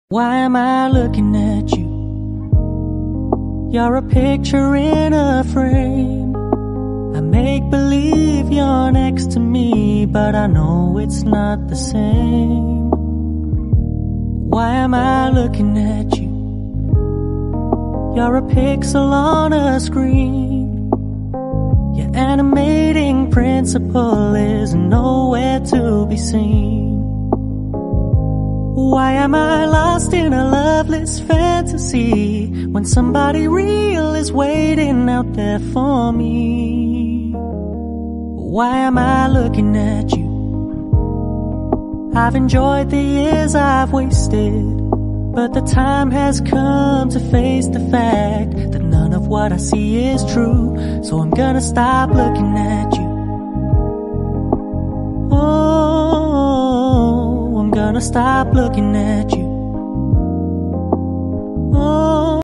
Why am I looking at you? You're a picture in a frame. I make believe you're next to me, but I know it's not the same. Why am I looking at you? You're a pixel on a screen. Your animating principle is nowhere to be seen. Why am I lost in a loveless fantasy when somebody real is waiting out there for me? Why am I looking at you? I've enjoyed the years I've wasted, but the time has come to face the fact that none of what I see is true. So I'm gonna stop looking at you. Oh, I'm gonna stop looking at you.